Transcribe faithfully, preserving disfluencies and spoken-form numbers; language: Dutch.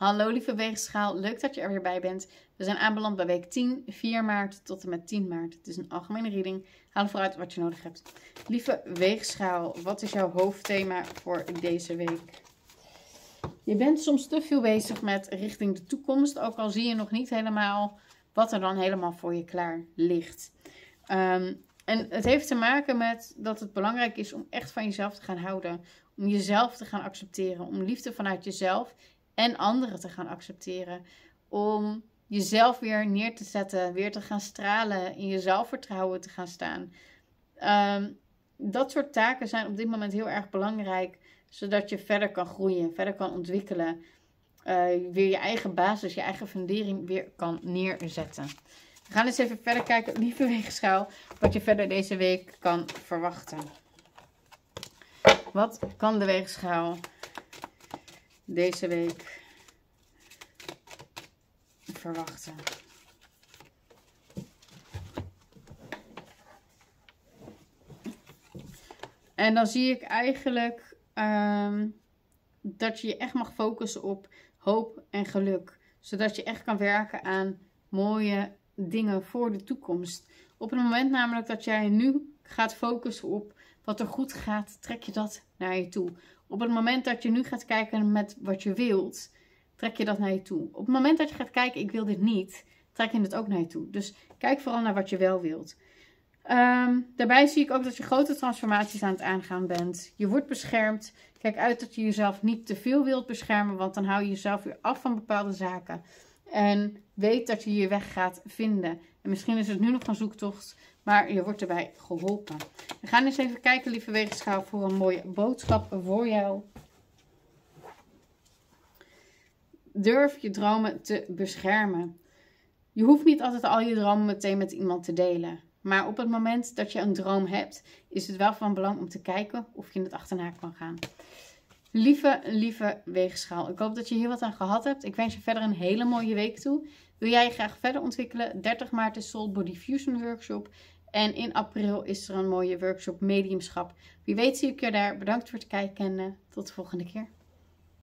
Hallo lieve weegschaal, leuk dat je er weer bij bent. We zijn aanbeland bij week tien, vier maart tot en met tien maart. Het is een algemene reading. Haal vooruit wat je nodig hebt. Lieve weegschaal, wat is jouw hoofdthema voor deze week? Je bent soms te veel bezig met richting de toekomst, ook al zie je nog niet helemaal wat er dan helemaal voor je klaar ligt. Um, en het heeft te maken met dat het belangrijk is om echt van jezelf te gaan houden. Om jezelf te gaan accepteren. Om liefde vanuit jezelf en anderen te gaan accepteren. Om jezelf weer neer te zetten. Weer te gaan stralen. In je zelfvertrouwen te gaan staan. Um, dat soort taken zijn op dit moment heel erg belangrijk. Zodat je verder kan groeien. Verder kan ontwikkelen. Uh, weer je eigen basis, je eigen fundering weer kan neerzetten. We gaan eens even verder kijken, lieve weegschaal, wat je verder deze week kan verwachten. Wat kan de weegschaal deze week verwachten? En dan zie ik eigenlijk um, dat je je echt mag focussen op hoop en geluk. Zodat je echt kan werken aan mooie dingen voor de toekomst. Op het moment namelijk dat jij nu gaat focussen op wat er goed gaat, trek je dat naar je toe. Op het moment dat je nu gaat kijken met wat je wilt, trek je dat naar je toe. Op het moment dat je gaat kijken, ik wil dit niet, trek je het ook naar je toe. Dus kijk vooral naar wat je wel wilt. Um, daarbij zie ik ook dat je grote transformaties aan het aangaan bent. Je wordt beschermd. Kijk uit dat je jezelf niet te veel wilt beschermen, want dan hou je jezelf weer af van bepaalde zaken. En weet dat je je weg gaat vinden. En misschien is het nu nog een zoektocht, maar je wordt erbij geholpen. We gaan eens even kijken, lieve weegschaal, voor een mooie boodschap voor jou. Durf je dromen te beschermen. Je hoeft niet altijd al je dromen meteen met iemand te delen. Maar op het moment dat je een droom hebt, is het wel van belang om te kijken of je het achterna kan gaan. Lieve, lieve weegschaal, ik hoop dat je hier wat aan gehad hebt. Ik wens je verder een hele mooie week toe. Wil jij je graag verder ontwikkelen? dertig maart is Soul Body Fusion Workshop. En in april is er een mooie workshop mediumschap. Wie weet zie ik je daar. Bedankt voor het kijken en uh, tot de volgende keer.